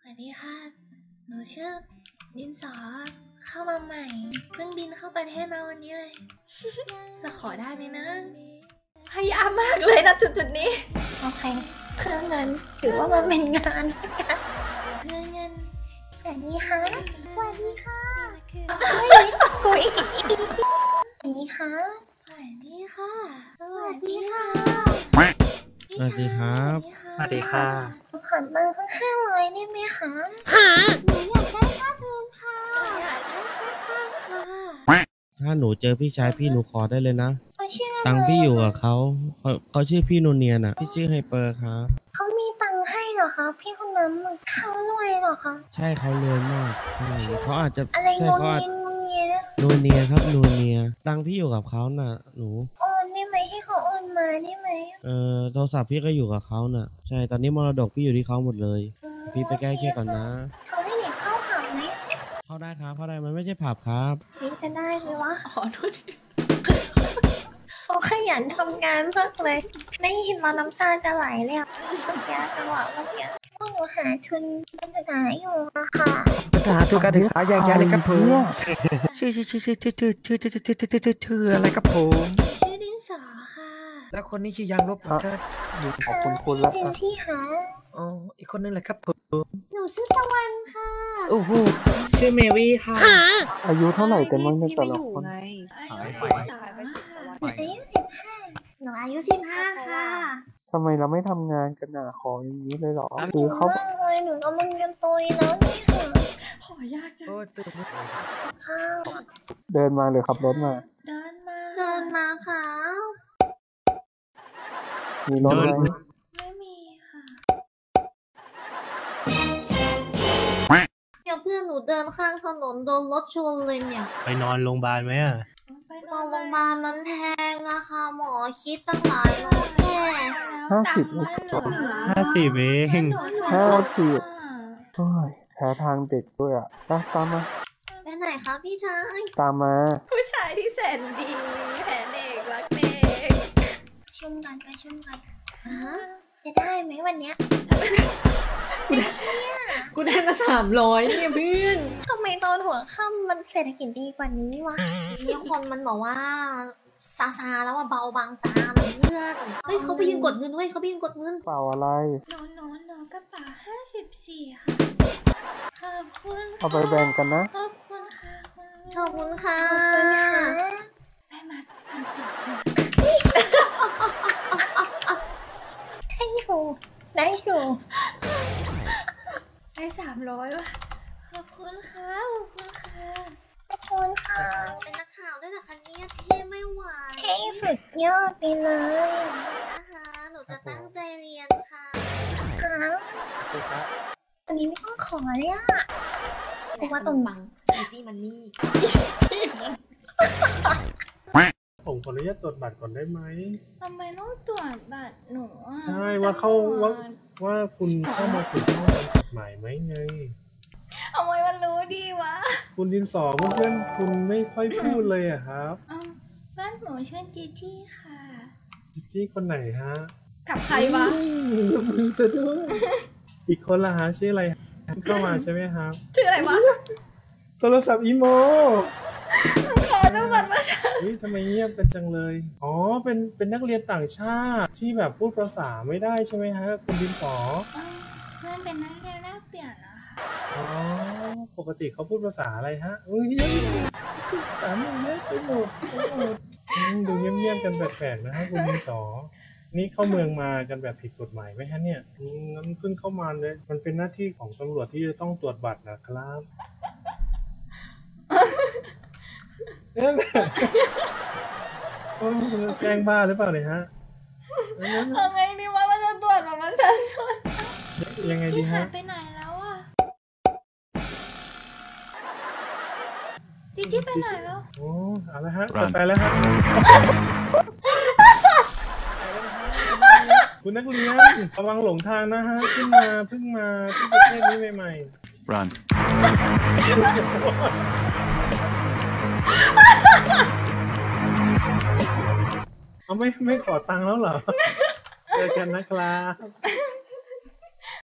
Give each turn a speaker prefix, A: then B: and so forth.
A: วัสดีค่ะหนูชื่อดินสอเข้ามาใหม่เพิ่งบินเข้าประเทศมาวันนี้เลย จะขอได้ไหมนะพยายามมากเลยนะจุดนี้โอเคเพื่อเงินถือว่ามันเป็นงานจ้ะเพื่อเงินสวัสดีค่ะสวัสดีค่ะคุยสวัสดีค่ะสวัสดีค่ะสวัสดีค่ะ
B: สวัสดีครับ
C: สวัสดีค่ะ
A: ขอเบอร์เพิ่ง500ได้ไหมคะหนูอยากได้ค่าเทอมค่ะอยากได้ค่าค่ะ
B: ถ้าหนูเจอพี่ชายพี่หนูขอได้เลยนะตัง
A: พี่
B: พี่อยู่กับเขาชื่อพี่นูเนียน่ะพี่ชื่อไฮเปอร์ครับ
A: เขามีตังค์ให้เหรอคะพี่คนนั้นเขารวยเหรอคะ
B: ใช่เขารวยมากเขาอาจจะ
A: อะไร
B: ใช่เขาอาจนูเนียครับนูเนียตังพี่อยู่กับเขาน่ะหนู
A: โอนได้ไหมให้เขาโอนมาได้ไหม
B: โทรศัพท์พี่ก็อยู่กับเขาน่ะใช่ตอนนี้มรดกพี่อยู่ที่เขาหมดเลยพี่ไปแก้เครียดก่อนนะ
A: เขาได้เด็กเข้าผับไหม
B: เข้าได้ครับเข้าได้มันไม่ใช่ผับครับ
A: นี่จะได้ไหมวะขอโทษทีเขาขยันทำงานมากเลยได้ยินมาน้ำตาจะไหลเลยอ่ะเมื่อกี้จังหวะเมื่อกี้พวกหนูหาทุนการศึกษาอยู่อะค่ะ
C: หาทุนการศึกษาอย่างไรครับผมชื่ออะไรครับผม
A: ชื่อดินสอค่ะ
C: แล้วคนนี้ชื่อยางลบครับขอบคุณแล้ว
A: จินชี่ค่ะ
C: อ๋ออีกคนนึงแหละครับผม
A: หนูชื่อตะวันค่ะ
C: โอ้โหชื่อเมวี่ค่ะ
D: อายุเท่าไหร่กันบ้างในแต่ละคน
A: อายุ15หนูอายุ15ค่ะ
D: ทำไมเราไม่ทำงานกันอ่ะขออย่างนี้เลยเหรอคือเขา
A: เลยหนูกำลังจะตุยแล้วนี่ค่ะขอยากจังข้าว
D: เดินมาหรือขับรถมา
A: เดินมาค่ะ
D: มีรถไหม
A: ไม่มีค่ะเพื่อนหนูเดินข้างถนนโดนรถชนเลยเนี่ย
B: ไปนอนโรงพยาบาลไหมอ่ะ
A: นอนโรงพยาบาลนั้นแพงอะค่ะหมอคิดตั้งหลายร้อยแน่
D: 50
B: เอง
D: 50โอ้ยแพ้ทางเด็กด้วยอ่ะตามมา
A: ไปไหนคะพี่ชาย
D: ตามมา
A: ผู้ชายที่แสนดีแผนเอกรักเด็กชุ่มกันจะได้ไหมวันเนี้ย
C: กูได้มา300เนี่ยเพื่อน
A: ทำไมตอนหัวค่ำมันเศรษฐกิจดีกว่านี้วะมีคนมันบอกว่าซาแล้วว่าเบาบางตาเพื่อนเฮ้ยเขาไปยืนกดเงินเว้ยเขาไปยืนกดเงิน
D: เปล่าอะไร
A: หนูกระเป๋า54ค่ะขอบคุณ
D: เอาไปแบ่งกันนะ
A: ขอบคุณค่ะขอบคุณค่ะได้มา1,200ได้อยู่ได้300ว่ะขอบคุณค่ะเป็นนักข่าวได้แต่คันนี้เท่ไม่ไหวเท่สุดยอดไปเลยนะคะหนูจะตั้งใจเรียนค่ะอันนี้ไม่ต้องขอเลยอ่ะเพราะว่าตรงบังอีซี่มันนี่
E: ผมขออนุญาตตรวจบัตรก่อนได้ไหม
A: ทำไมต้องตรวจบัตรหนูอ่ะ
E: ใช่ว่าคุณเข้ามาถูกต้องตามกฎหมายไหมไง
A: เอาไว้มันรู้ดีวะ
E: คุณดินสอเพื่อนคุณไม่ค่อยพูดเลยอะครับ
A: เพื่อนหนูชื่อจีจี้ค่ะ
E: จีจี้คนไหนฮะ
A: กับใครวะ
E: ยกมือจะด้วยอีกคนละฮะชื่ออะไรเข้ามาใช่ไหมครับ
A: ชื่ออะไรวะ
E: โทรศัพท์อีโม
A: ขอดูบัตรประชาชน
E: ทำไมเงียบกันจังเลยอ๋อเป็นนักเรียนต่างชาติที่แบบพูดภาษาไม่ได้ใช่ไหมฮะคุณดินสอ
A: เพื่อนเป็นนักเรียนแลกเปลี่ยนนะคะ
E: อ๋อปกติเขาพูดภาษาอะไรฮะภาษาไม่เยอะไปหมดดูเงียบๆกันแปลกๆนะฮะคุณดินสอนี่เข้าเมืองมากันแบบผิดกฎหมายไหมฮะเนี่ยงั้นขึ้นเข้ามาเลยมันเป็นหน้าที่ของตำรวจที่จะต้องตรวจบัตรนะครับแกล้งบ้าหรือเปล่าเนี่ยฮะ
A: เอาไงดีวะเราจะตรวจแบบประชาชน
E: ยังไงดีฮะ
A: ไปไหนแล้วอ่ะจิ๊ไปไหนแล้ว
E: โอ้เอาละฮะจะไปแล้วฮะคุณนักเรียนระวังหลงทางนะฮะเพิ่งมาที่ประเทศนี้ใหม่ๆ
B: Run
E: เอาไม่ขอตังค์แล้วเหรอเจอกันนะครับ